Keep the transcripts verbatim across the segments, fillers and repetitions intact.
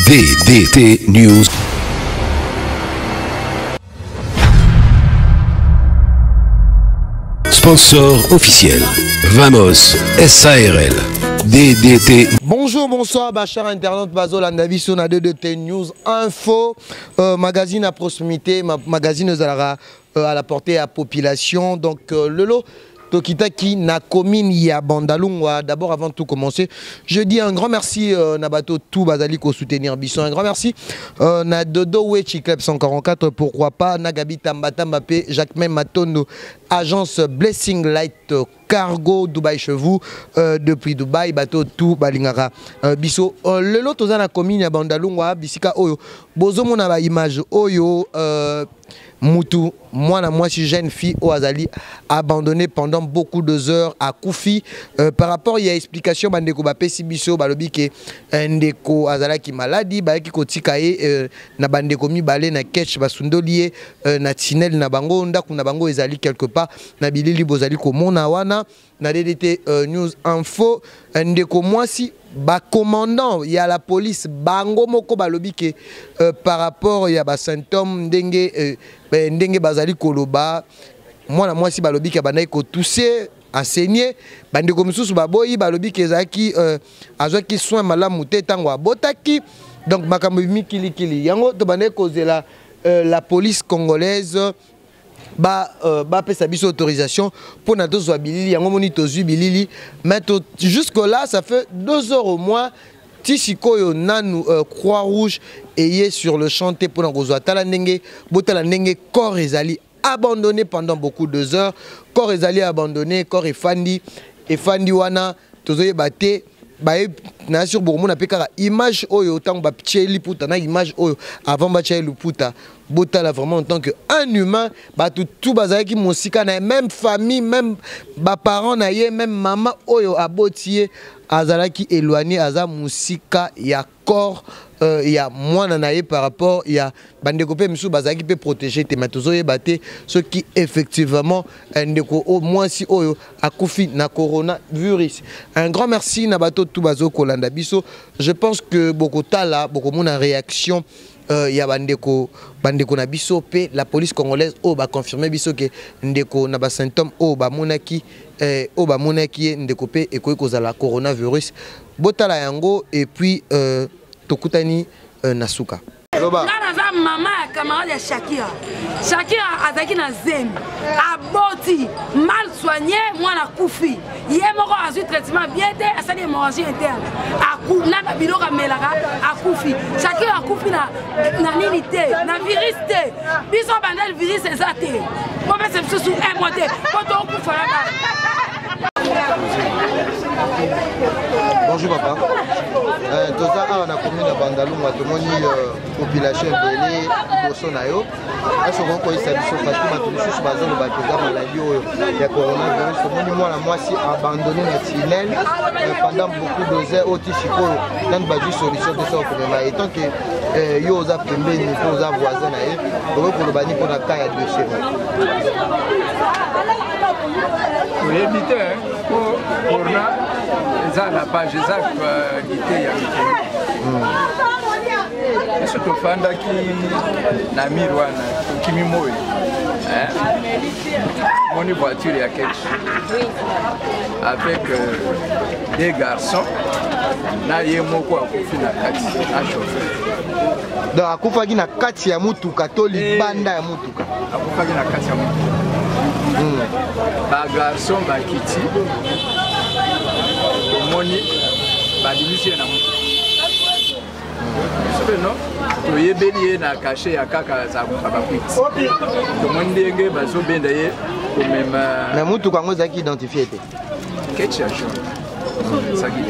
D D T News. Sponsor officiel, Vamos S A R L, D D T. Bonjour, bonsoir, chers internautes, Bazo Landaviso, na D D T News Info, euh, magazine à proximité, ma, magazine euh, à la portée à la population. Donc, euh, le lot. Tokitaki na commune ya Bandalungwa. D'abord, avant de tout commencer, je dis un grand merci euh, Nabato tout Bazali ko soutenir Bisson. Un grand merci euh, na Dodo Wechi Club cent quarante-quatre, pourquoi pas Nagabi Tambata Mbappé, Jacques Matono, agence Blessing Light Cargo Dubaï Chevaux euh, depuis Dubaï, bateau tout Balingara euh, Bisso. Euh, le lot aux na commune ya Bandalungwa bisika oyo bozo mona ba image oyo euh, Moutou, moi, moi, je suis jeune fille au Azali, abandonnée pendant beaucoup de heures à Koufi. Euh, par rapport, il y a explication, Bandeko Bape Sibiso, Balobi, qui est Ndeko Azala qui maladie, Baki Kotikae, na Bandeko Mi Balé, na Ketch, Basundolié, na Tinel, na Bango, Ndaku, na Bango, Ezali quelque part, na Bilili Bozali, Komona Wana, na D D T News Info, Ndeko moi si. Ba commandant, il y a la police, bango moko balobi ke euh, par rapport il y a ba symptômes ndenge euh, ndenge bazali koloba moi na moi si balobi ke bandai ko tousser enseigner bande ko mususu baboyi balobi ke zaki euh, azwaki soin malamu te tango abotaki donc makambo mikili kili yango to bandai ko zela euh, la police congolaise ba euh, ba pesa biso autorisation pour na tozwa bilili yango moni tozwi bilili mais jusque là ça fait deux heures au moins tisikoyo nanu euh, croix rouge ayé sur le chantier pour na kozwa tala ndenge botala ndenge corps ezali abandonné pendant beaucoup de heures, corps ezali abandonné, corps efandi efandi wana tozoye baté bae na sur bourmona pekara image oyo tango ba pcheli puta na image oyo avant ba pcheli puta botala vraiment en tant que un humain ba tout tout bazaki mosika na même famille même ba parents na ye même maman oyo abotié azalaki éloigné aza musika ya corps euh, il y a moins naye par rapport il y a bandeko pe misu bazaki pe protéger tematozo ye baté ce qui effectivement ndeko au moins si oyo akufi na coronavirus. Un grand merci na bato tout bazo kolanda biso. Je pense que beaucoup tala beaucoup mon réaction il y a bandeko bandeko na biso pe la police congolaise o ba confirmer biso que ndeko na ba symptômes o ba monaki eh, o ba monaki ndeko pe ekoyi kozala coronavirus botala yango et puis euh, tokutani euh, nasuka Loba. Nga maman ya camarade ya Shakira. Shakira azaki na zemi. Aboti mal soigné mwana kufi. Ye moko azu traitement bien te asali hémorragie interne. Aku na biloko melaka akufi. Shakira akufi na na nini te, na virus te. Biso bandel virus ezate. Mo be se susu un mois te. Ko to kufa la. Bonjour papa. Euh, Toza a na commune de Bandalungwa tomoni euh, population belé boso na yo. Est-ce qu'on peut essayer de se faire tout le sous bazon de Toza maladie oyo ya coronavirus tomoni moi la moi si abandonné na tunnel euh, pendant beaucoup de heures au tisiko dans baju solution de ça pour ma étant que euh, yo za pembeni pour za voisin na ye pour pour le bani pour la cas ya deux semaines. Pour éviter pour pour ça la page ça guité ya est-ce que fanda qui na mirwana kimi moyo hein mon voiture ya quelque avec euh, des garçons na yemoko akufi na kati na chauffeur donc akufaki na kati ya mutuka to libanda ya mutuka akufaki na kati ya mutuka ba garçon ba kiti moni ba dimisi na mutu c'est non to yebeli na caché ya kaka za ba kwiti to moni ndenge bazo benda ye to même na mutu kango zaki identifier te ketch ya jaune ça qui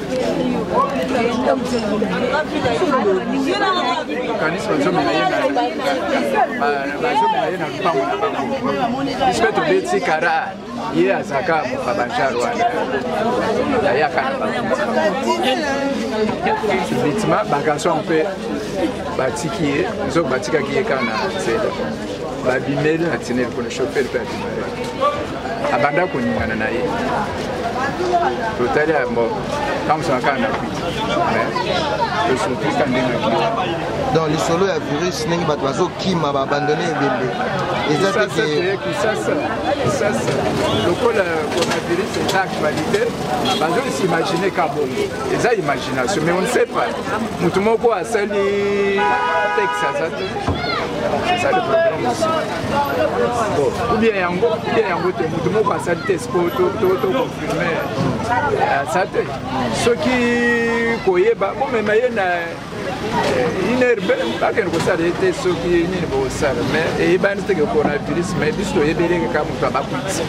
kanisa bazo mena ye na bazo mena ye na lupango na bango espèce de beti kara ye azaka babanjaro wana ya kana bitima bagaso on peut batiki zo batika ki kana c'est ba bimeli na tinel pour le chauffeur peut abanda ko nyana na ye totali ya mbo kama sana na kuita mais surtout quand on dans les solos ya virus nengi bato bazo kima ba abandonner ebembe ça c'est que ça ça ça le coronavirus est actualité bazo s'imaginer ka bongo eza imagination mais on ne sait pas mutu moko asali Texas c'est ça le problème aussi bon ou bien yango bien yango te mutu moko asali test ko to to to confirmer ça te ce qui koyeba bon mais mayena une herbe pas que nous ça était ce qui ni bo ça mais et ben c'était que coronavirus mais biso yebele ka mutu abakuti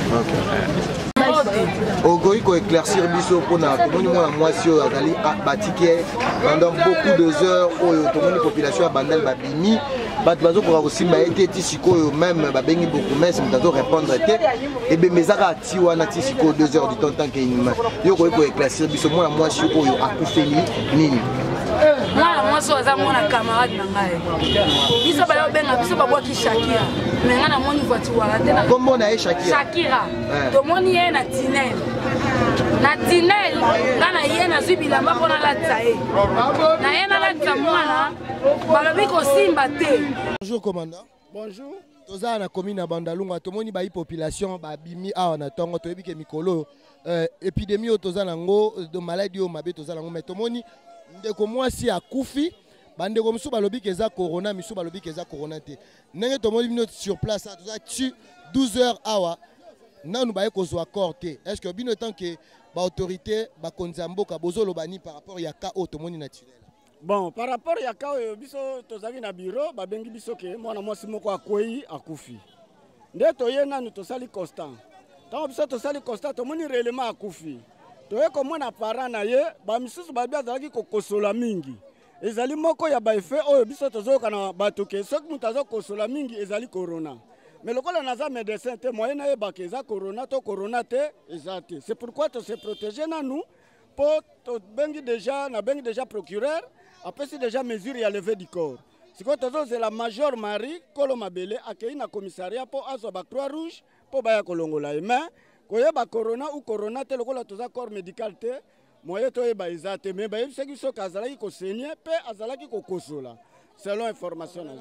Ogoï ko éclaircir biso pona to moni mona mwasi oyo azali batike pendant beaucoup de heures oyo to moni population ya bandal babimi bato bazo ko kosimba ete ti sikoyo même babengi beaucoup mais mtazo répondre ete et be mezaka ti wana ti sikoyo deux heures du temps tant que inhumain yo ko ko éclaircir biso mona mwasi oyo akufeli nini mwana mwasi aza mwana camarade na ngai biso bayo benga biso babwaki Shakira mais nga na moni voiture wala te na kombo na ye Shakira Shakira to moni ye na Tinel na Tinel nga na ye na zubila mbako na latsa ye na ye na latsa mwana balobi kosimba te. Bonjour commandant. Bonjour. Toza na commune na Bandalunga to moni ba population ba bimi awa na tongo to yebike mikolo euh, épidémie o toza nango de maladie o mabe toza nango mais to moni ndeko mwasi akufi bandeko misu balobi keza corona misu balobi keza corona te ndenge tomoni bino sur place toza tu douze heures awa nanu baye kozwa accord te est-ce que bino tant que ba autorité ba konza mboka bozolo bani par rapport ya ka o tomoni naturel bon par rapport ya ka o biso tozaki na bureau ba bengi biso ke mwana mwasi moko akwei akufi nde toye nanu tosali constant tant biso tosali constant tomoni réellement akufi toye komona parent na ye ba misusu ba bia zalaki kokosola mingi ezali moko ya ba effet oyo biso tozoyoka na bato ke soki mutu azokosola mingi ezali corona mais lokola naza médecin te moyen na yebaka eza corona to corona te eza te c'est pourquoi to se protéger na nous po to bengi déjà na bengi déjà procureur apesi déjà mesure ya levée du corps sikoyo tozozela major Marie Kolo Mabele akei na commissariat po azwa ba croix rouge po baya kolongola ye mais koyeba corona ou corona te lokola toza corps médical te moyen toyeba eza te mais bayebisaki soki azalaki kosenye mpe azalaki kokosola selon information na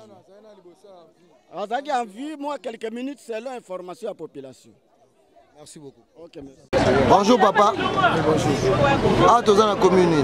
zo azalaki en vie moi quelques minutes selon information à population. Merci beaucoup. Ok, merci. Bonjour papa. Bonjour. Ah, toza na commune.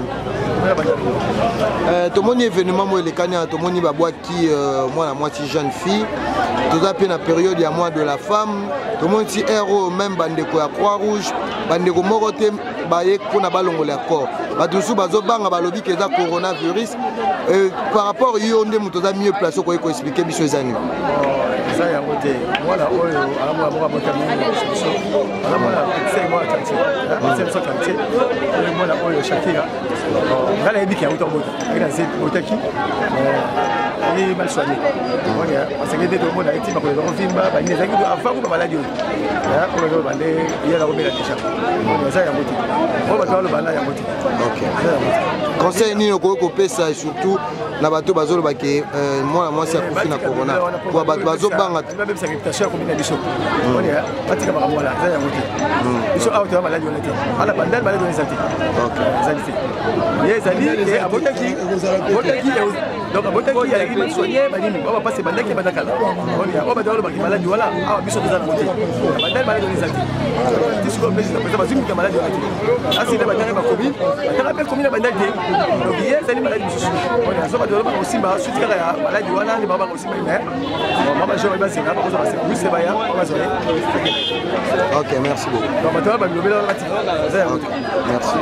Euh, tomoni événement moi le kanya tomoni ba boaki moi la moitié jeune fille. Toza pe na période ya mois de la femme. Tomoni ti héros même bandeko ya Croix Rouge, bandeko moko te baye pona balongola corps. Bato su bazo banga balobi ke za coronavirus. Euh, par rapport yo nde muto za mieux placé ko ko expliquer biso ezani. Ça y a voté. Voilà, oh, alors moi, moi, moi, alors moi, c'est moi, quartier. C'est ça, quartier. Moi, là, oh, Shakira. Là, il dit qu'il y a autant de monde. Il y a cette botaki. Il est mal soigné. Parce que les deux monde a été par le film, il y a des enfants ou maladie. Là, on va demander, il y a la remise à déjà. Ça y a voté. On va voir le banal, il y a voté. Ok. Conseil ni ko ko pesa et surtout na bato bazolo bake moi moi c'est kufi na corona. Kwa bato bazo banga même sa réputation comme une biso. On est patika ba mola, ça y a voté. Biso a auto maladie on était. Ala bandal maladie on est santé. OK. Ça dit. Yes, ali et abotaki. Abotaki donc abotaki il y a qui soigner banini. On va passer bandaki bandakala. On est on va dans le baki maladie voilà. Ah biso dans la voté. Bandal maladie on est santé. Tu sais comme président parce que bazim maladie on est. Ah c'est la bandal ba covid. Bandal appelle commune bandal donc hier c'est une maladie biso. On est ça va dans le aussi ba suite kala maladie wana ni baba aussi mais maman je vais passer là parce que c'est plus c'est baya on va zoner. OK, merci beaucoup. Donc maintenant ba global la matinée. Merci.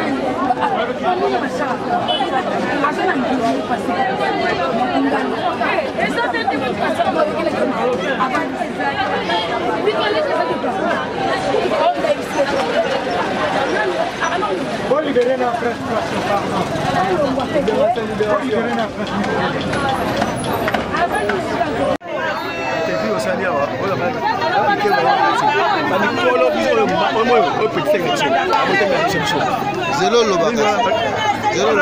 Asal Zélo Loba. Zélo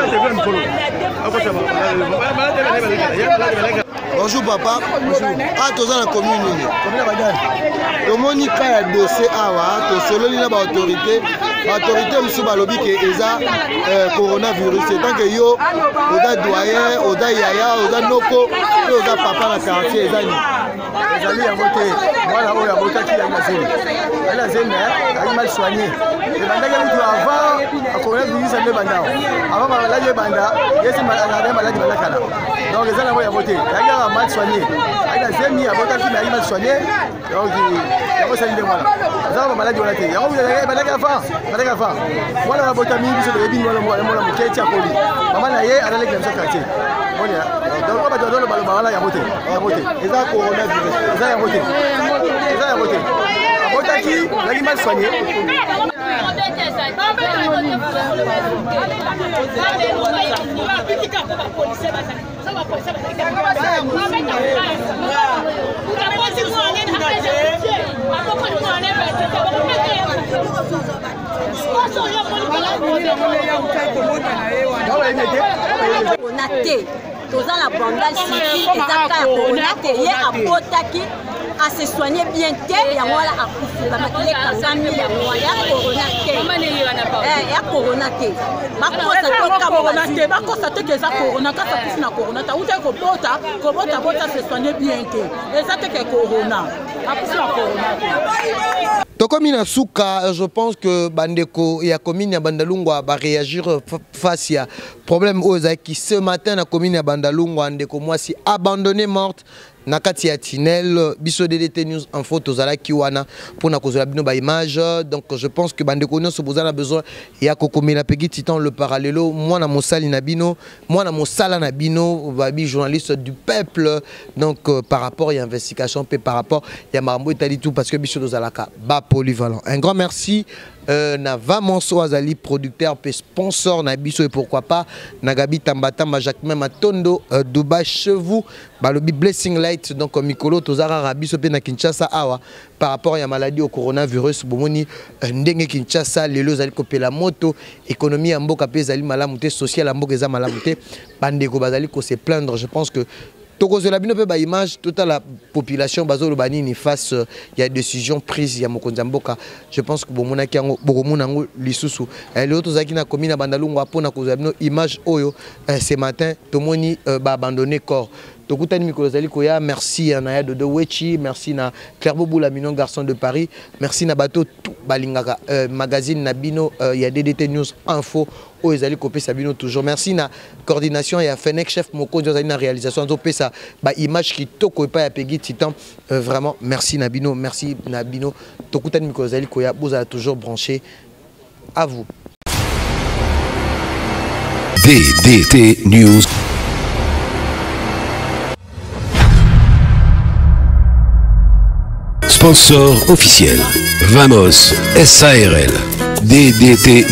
bonjour papa. Ah, tu es dans la commune. Le monika ya dossier awa, to solo lina ba autorité, ba autorité musu ba lobby ke eza coronavirus. C'est tant que yo oda doyen, oda yaya, oda noko, oda papa na quartier eza ni. Ezali ya voté. Voilà oya voté qui a mazeli. Elle a zéné, elle a mal soigné. Et bandaki mutu avant coronavirus ande bandao. Avant maladi banda, yesi maladi maladi balakala. Donc ezali ya voté. Elle a mal soigné. Elle a zéné, a voté qui a mal soigné. Donc yango sali nde mwana azala maladi wana te yango balaki afa balaki afa mwana wa botami biso bebi mwana mwana mwana muketi akoli mama na ye analeki na biso quartier onia donc bato bazolo baloba wana yango te yango te eza coronavirus eza yango te eza yango te abotaki alaki mal soigné on a té toza la bandage siki ezaka corona te ye abotaki à se soigner bien té yango wala akufi bamakile kangami yango ya corona te eh ya corona te bakosa to corona te bakosa te ke za corona kasa kufi na corona ta uta ko bota ko bota bota se soigner bien té ezate ke corona akufi na corona. Tokomi na suka, je pense que bandeko ya commune ya Bandalungwa va réagir face à problème aux qui ce matin na commune ya Bandalungwa ndeko mwasi abandonné morte na kati ya Tinel biso D D T News info tozala kiwana pour na kozola bino ba image. Donc je pense que bandeko nyonso bozala besoin ya kokomela pegi titan le parallelo moi na mosali na bino moi na mosala na bino babi journaliste du peuple. Donc euh, par rapport à investigation pe par rapport ya mambo etali tout parce que biso tozala ka ba polyvalent. Un grand merci euh, na Vamonso Azali producteur pe sponsor na biso et pourquoi pas Nagabi Tambatamba Jacques même Tondo euh, Dubai Chevaux balobi blessing light. Donc mikolo tozara rabiso pe na Kinshasa awa par rapport à la maladie au coronavirus bomoni ndenge Kinshasa lelo zali kopela moto économie ya mboka pe zali malamu te social ya mboka eza malamu te bandeko bazali ko se plaindre. Je pense que tokozela bino pe ba image toute la population bazolo banini face il y a décision prise ya mokonza mboka. Je pense que bomona ki yango bokomona ngo lisusu lelo tozaki na commune Bandalungwa pona kozela bino image oyo ce matin tomoni ba abandonner corps. Tokutani mikolo zali koya merci na ya Dodo Wechi, merci na Clairbeau Boula Minon garçon de Paris, merci na bato tout balingaka euh, magazine na bino il euh, y a D D T News info o ezali kopé Sabino toujours, merci na coordination ya Fenech chef moko zali na réalisation zo pesa ba image qui toko pa ya Peggy Titan euh, vraiment merci na bino, merci na bino tokutani mikolo zali koya bozala toujours branché à vous. D D T News. Sponsor officiel, Vamos S A R L, D D T